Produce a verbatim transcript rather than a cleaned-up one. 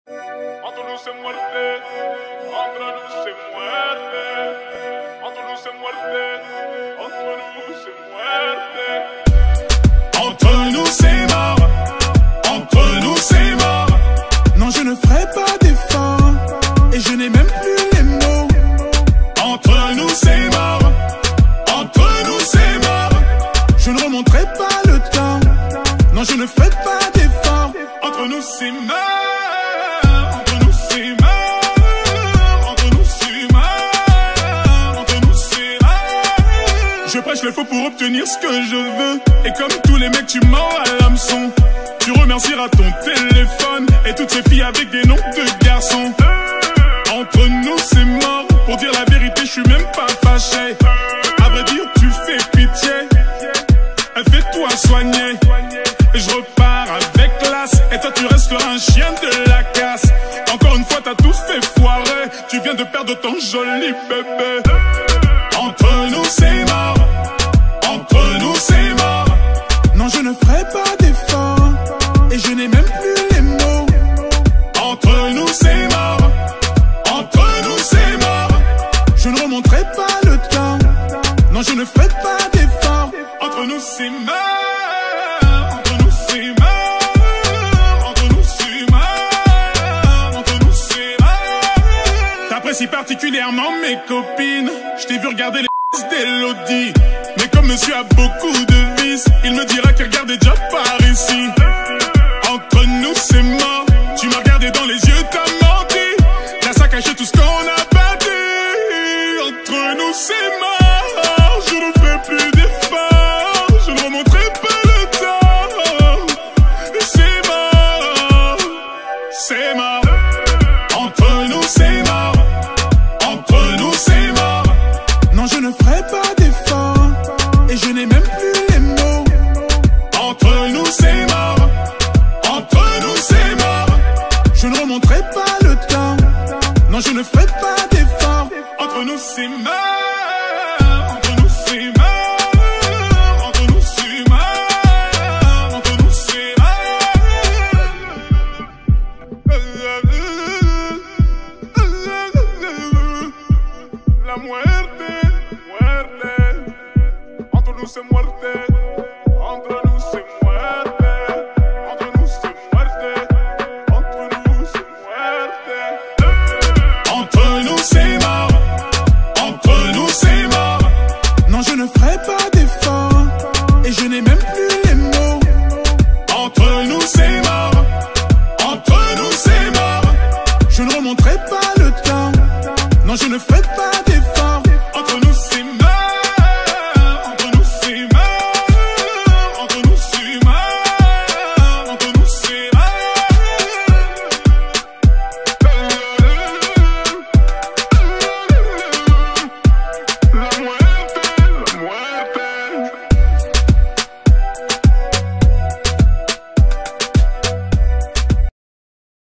Entre nous c'est muerte, entre nous c'est muerte, entre nous c'est muerte, entre nous c'est muerte. Entre nous c'est mort, entre nous c'est mort. Non, je ne ferai pas d'effort, et je n'ai même plus les mots. Entre nous c'est mort, entre nous c'est mort. Je ne remonterai pas le temps, non, je ne ferai pas d'effort. Entre nous c'est mort. Je prêche le faux pour obtenir ce que je veux. Et comme tous les mecs, tu mens à l'hameçon. Tu remercieras ton téléphone et toutes ces filles avec des noms de garçons. Entre nous, c'est mort. Pour dire la vérité, je suis même pas fâché. À vrai dire, tu fais pitié. Fais-toi soigner. Je repars avec classe. Et toi, tu resteras un chien de la casse. Encore une fois, t'as tout fait foirer. Tu viens de perdre ton joli bébé. Entre nous, c'est mort. Entre nous, c'est mort. Non, je ne ferai pas d'effort, et je n'ai même plus les mots. Entre nous, c'est mort. Entre nous, c'est mort. Je ne remonterai pas le temps. Non, je ne ferai pas d'effort. Entre nous, c'est mort. Entre nous, c'est mort. Entre nous, c'est mort. Entre nous, c'est mort. T'apprécies particulièrement mes copines. Je t'ai vu regarder les d'Elodie. Mais comme monsieur a beaucoup de vices, il me dira qu'il regarde déjà par ici. Entre nous c'est mort. Tu m'as regardé dans les yeux, t'as menti. T'as saccagé tout ce qu'on a bâti. Entre nous c'est mort. Je ne ferai plus d'efforts, je ne remonterai pas le temps. C'est mort. C'est mort. Entre nous c'est mort. Entre nous c'est mort. Non, je ne ferai pas d'effort, et je n'ai même plus les mots. Entre nous c'est mort. Entre nous c'est mort. Je ne remonterai pas le temps. Non, je ne ferai pas d'effort. Entre nous c'est mort. Entre nous c'est mort. Entre nous c'est mort. Entre nous c'est mort. La muerte, muerte. Entre nous c'est muerte. Entre nous c'est muerte. Entre nous c'est muerte. Entre nous c'est muerte. Entre nous c'est mort. Entre nous c'est mort. Non, je ne ferai pas d'effort, et je n'ai même plus les mots. Entre nous c'est mort. Entre nous c'est mort. Je ne remonterai pas le temps. Non, je ne ferai pas